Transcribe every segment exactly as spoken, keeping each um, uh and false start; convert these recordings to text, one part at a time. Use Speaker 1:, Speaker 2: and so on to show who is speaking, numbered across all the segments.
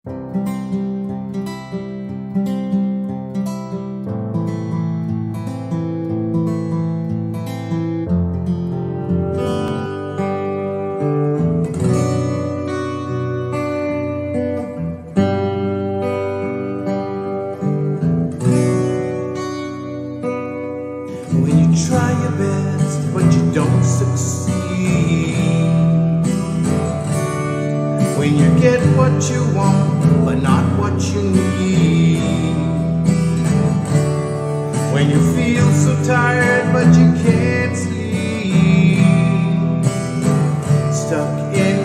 Speaker 1: When you try your best but you don't succeed, when you get what you want but not what you need, when you feel so tired but you can't sleep, stuck in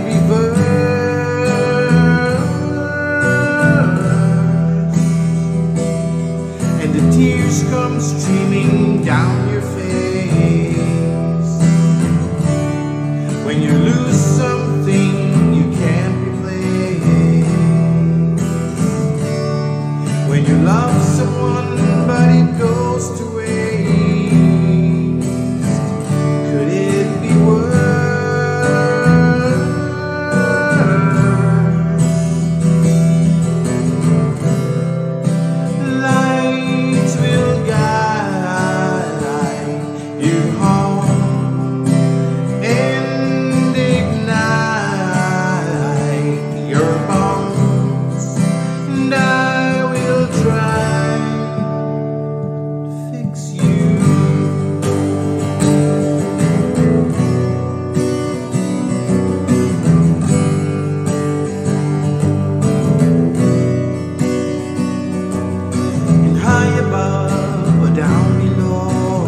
Speaker 1: reverse, and the tears come streaming down your face. When you lose something you can't replace, when you love someone but it goes to waste, could it be worse? Lights will guide you home and ignite your bones, and I will try to fix you. And high above or down below,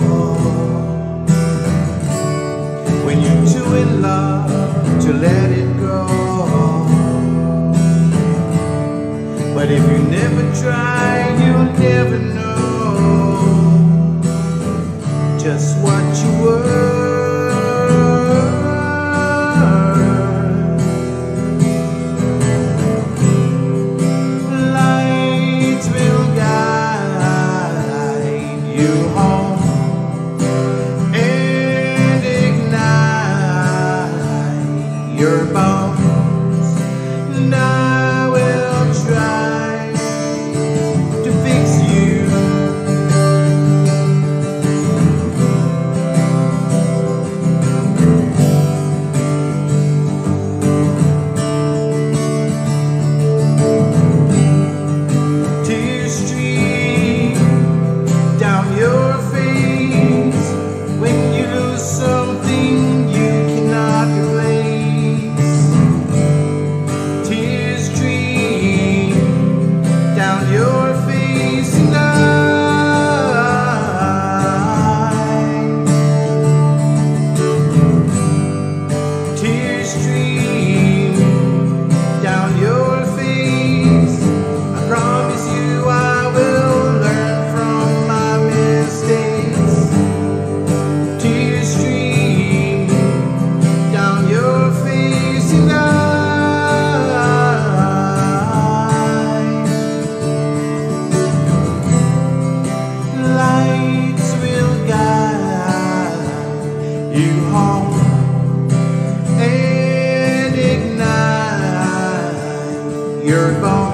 Speaker 1: when you're too in love to let it go. But if you never try, you'll never know just what you were. Lights will guide you home and ignite your bones, and I will try to fix you. Tears stream down your face when you lose something you cannot replace. Tears stream down your face, and I, tears stream down your face. I promise you I will learn from my mistakes. Tears stream down your face, and I, lights will guide you home and ignite your bones.